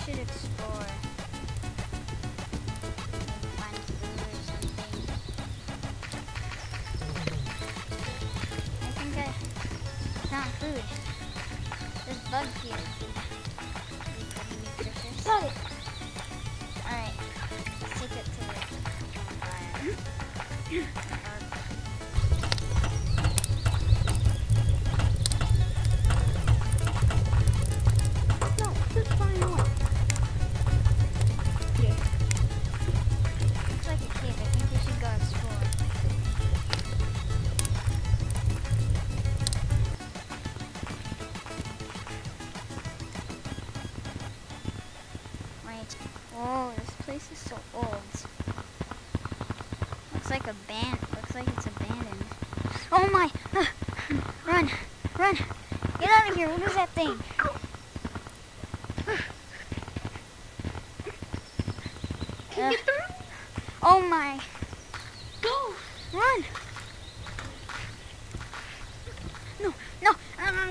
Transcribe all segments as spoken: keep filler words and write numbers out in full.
should explore. Maybe find food or something. I think I found food. There's bugs here. Got it. Alright, let's take it to the campfire. No, just find one. Yeah. Looks like a cave. I think we should go explore. Wait. Whoa, this place is so old. Looks like a band. Looks like it's abandoned. Oh my! Ah, run! Run! Get out of here! What is that thing? Can you Uh, get through? oh my! Go. Run! No! No! Um,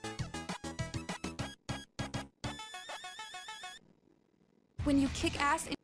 When you kick ass in